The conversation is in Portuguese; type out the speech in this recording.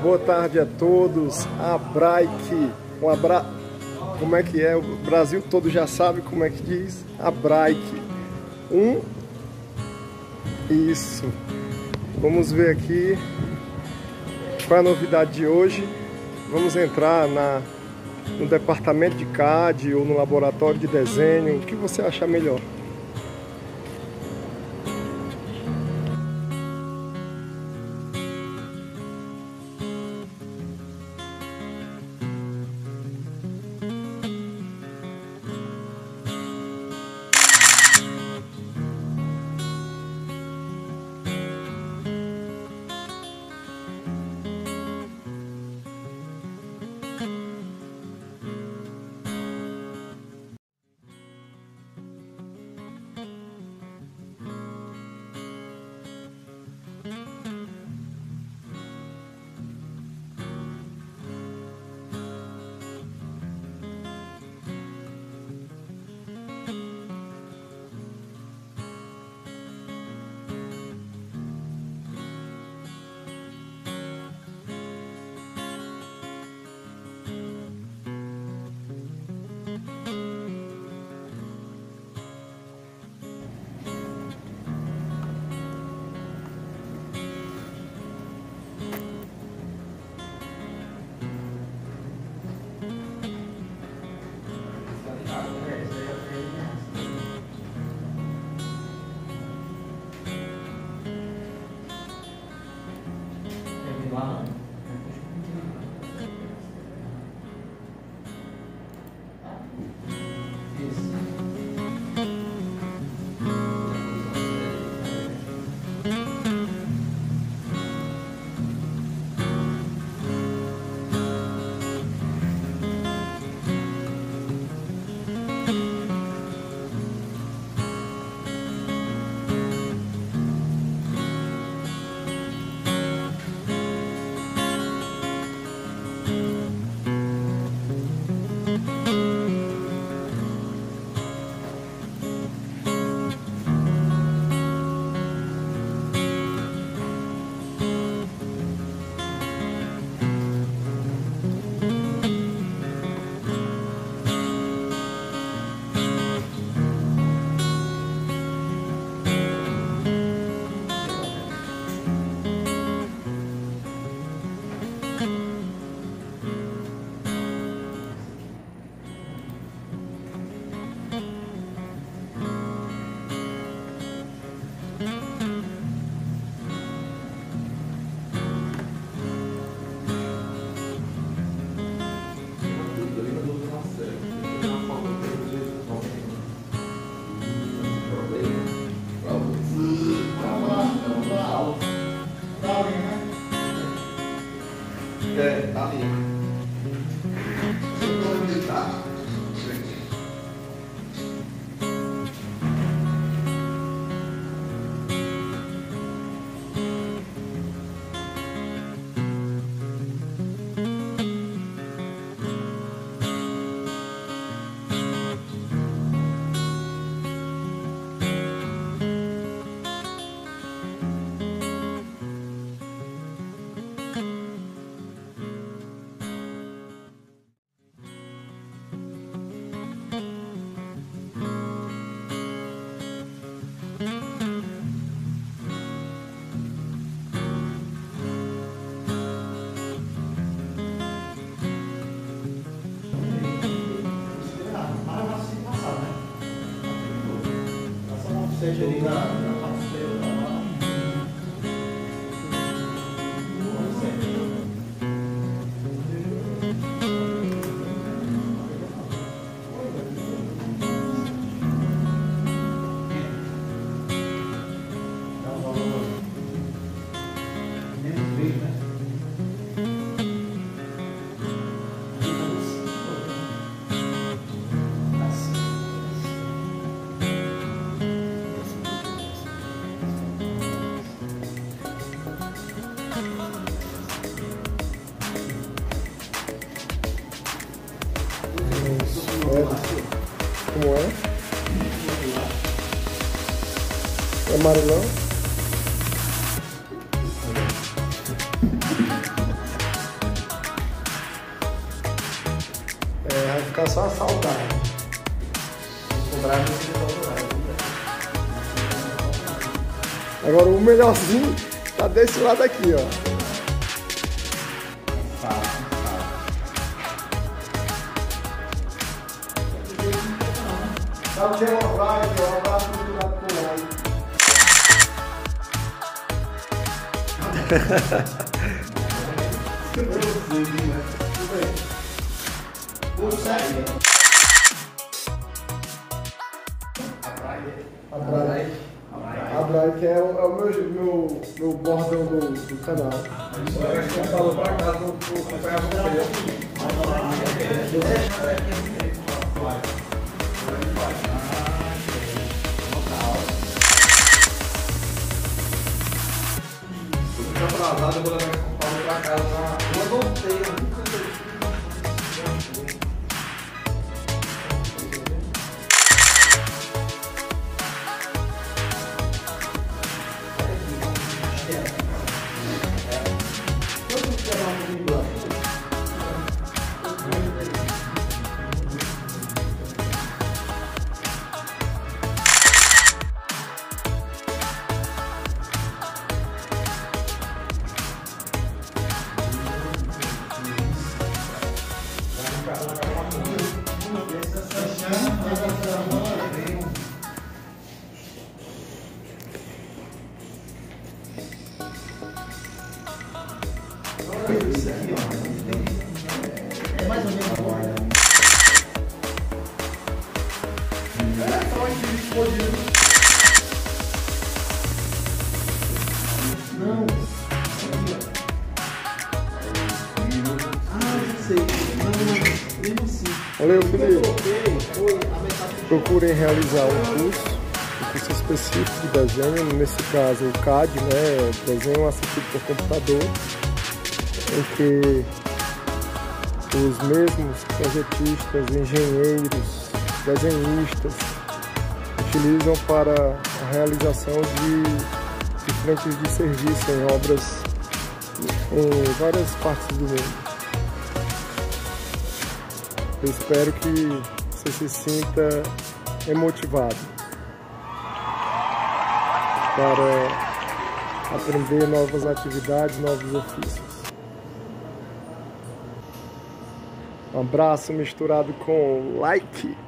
Boa tarde a todos. A Braique, como é que é? O Brasil todo já sabe como é que diz. A Braique. Isso. Vamos ver aqui qual é a novidade de hoje. Vamos entrar no departamento de CAD ou no laboratório de desenho. O que você achar melhor? Tá ali. Seja ali na parte superior lá. Menos 3, né? Como é? É amarelão? ficar só a saudade. Cobrar no do lado. Agora o melhorzinho tá desse lado aqui, ó. Sabe que é uma praia, que é uma praia culturada com óleo. A praia que é o meu bordão do canal. Você falou pra casa do acompanhar atrasado, eu vou levar o Paulo pra casa. Eu voltei, eu nunca é mais ou menos não. Sei. Não, mesmo assim. Valeu, Felipe. Procurem realizar um curso específico de desenho, nesse caso o CAD, né, desenho assistido por computador, em que os mesmos projetistas, engenheiros, desenhistas utilizam para a realização de frentes de serviço em obras em várias partes do mundo. Eu espero que você se sinta emotivado para aprender novas atividades, novos ofícios. Um abraço misturado com like.